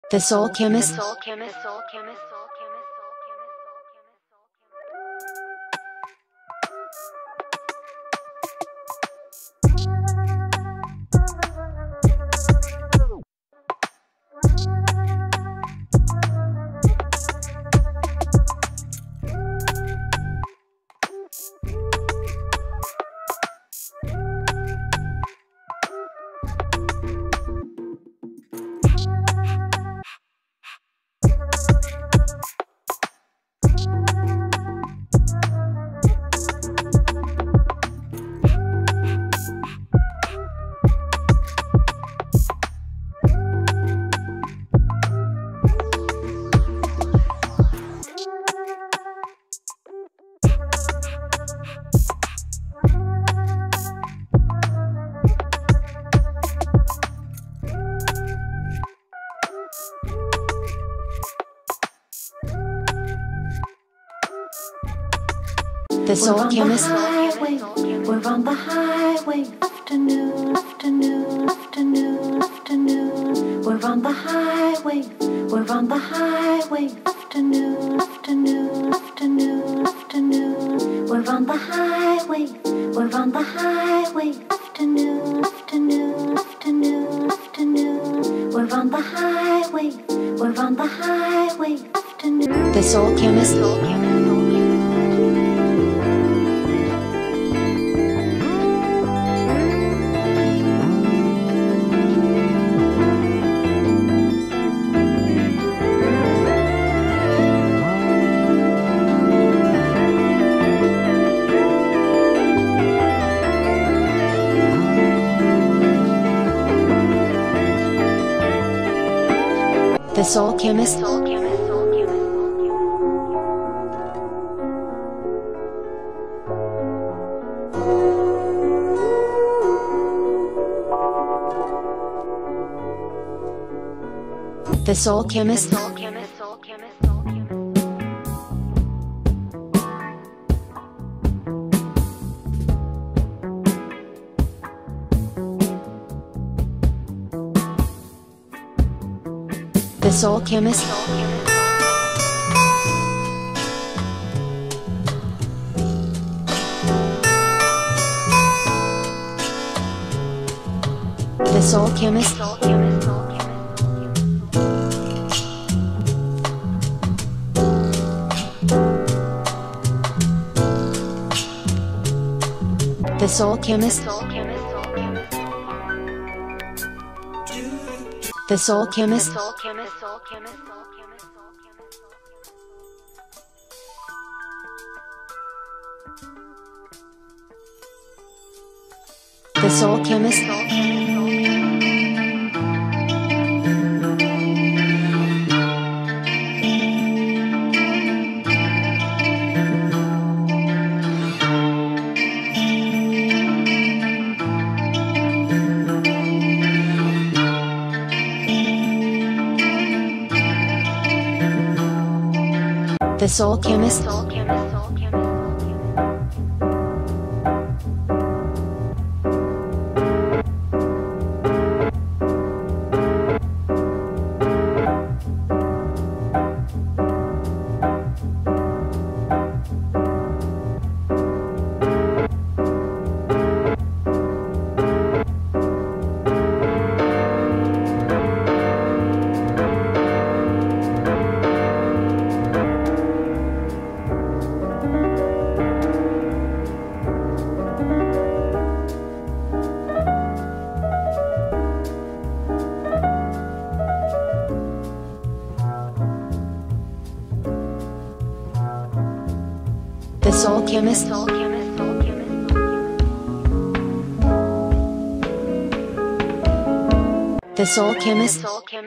The Soul Chemist. The Soul Chemist. We're on the highway, afternoon, afternoon, afternoon, afternoon. We're on the highway, we're on the highway, afternoon, afternoon, afternoon, afternoon. We're on the highway, we're on the highway, afternoon, afternoon, afternoon, afternoon. We're on the highway, we're on the highway, afternoon. The Soul Chemist. The Soul Chemist. The Soul Chemist. The Soul Chemist. The Soul Chemist. The Soul Chemist. The Soul Chemist. The Soul Chemist. The Soul Chemist. The Soul Chemist. The Soul Chemist.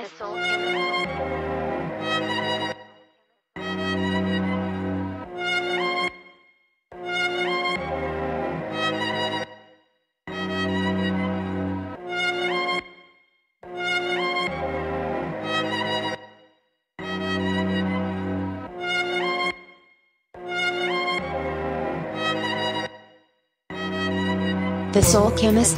The Soul Chemist.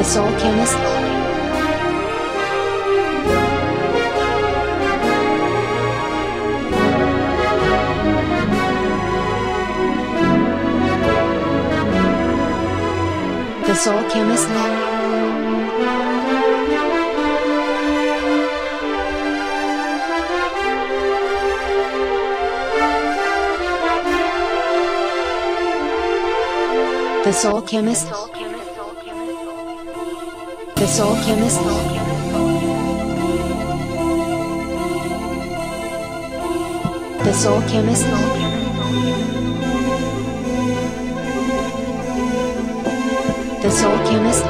Soul Chemist. The Soul Chemist. The Soul Chemist. The Soul Chemist. The Soul Chemist. The Soul Chemist.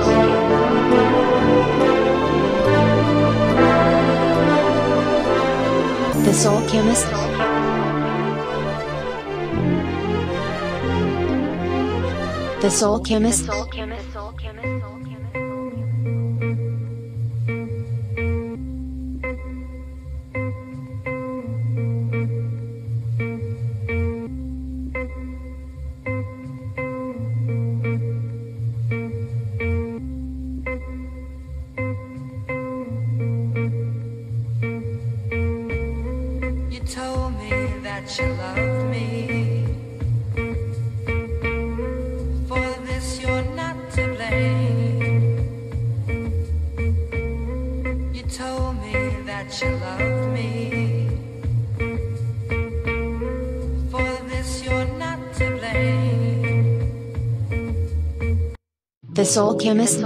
The Soul Chemist. The Soul Chemist. You told me that you loved me. For this you're not to blame. You told me that you loved me. For this you're not to blame. The Soul Chemist.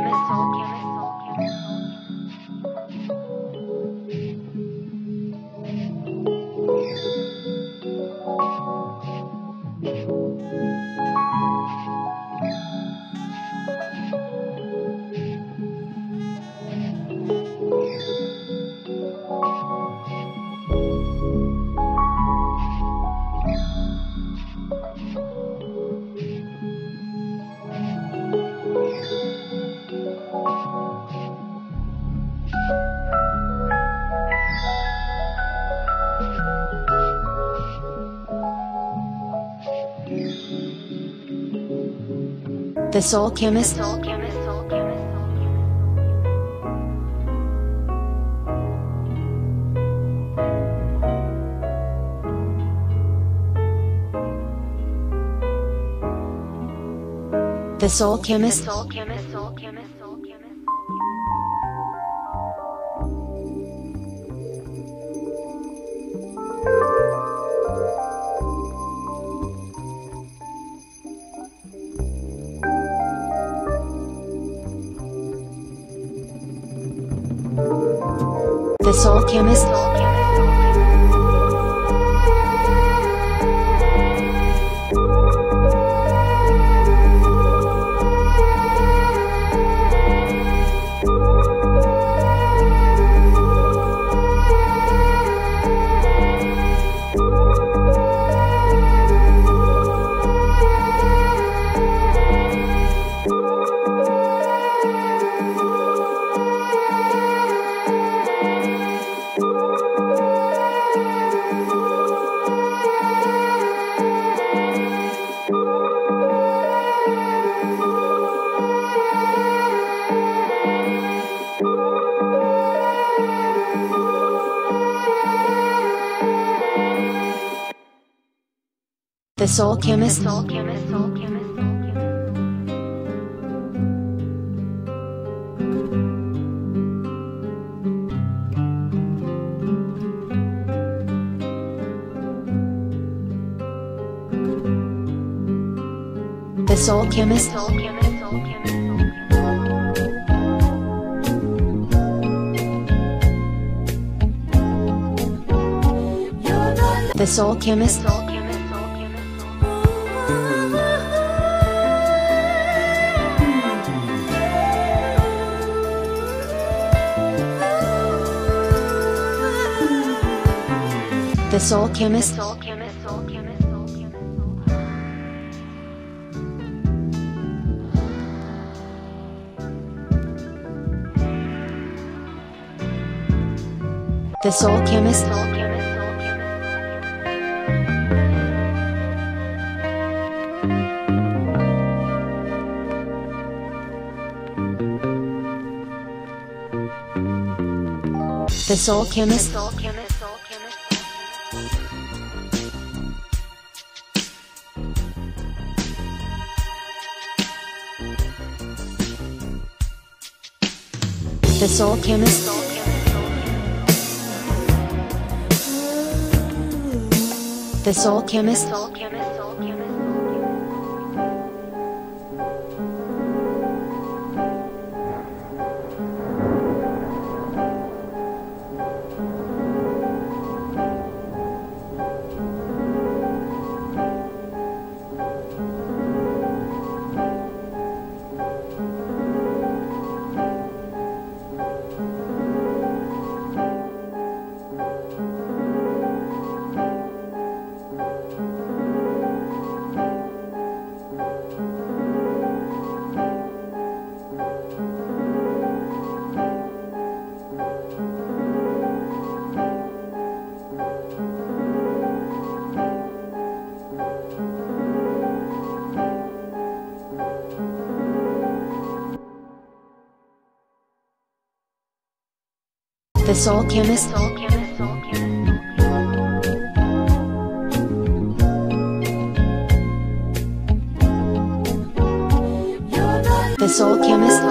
The Soul Chemist. The Soul Chemist. The Soul Chemist. The Soul Chemist. The Soul Chemist. The Soul Chemist. The Soul Chemist. The Soul Chemist. The Soul Chemist. The Soul Chemist. The Soul Chemist. The Soul Chemist. The Soul Chemist.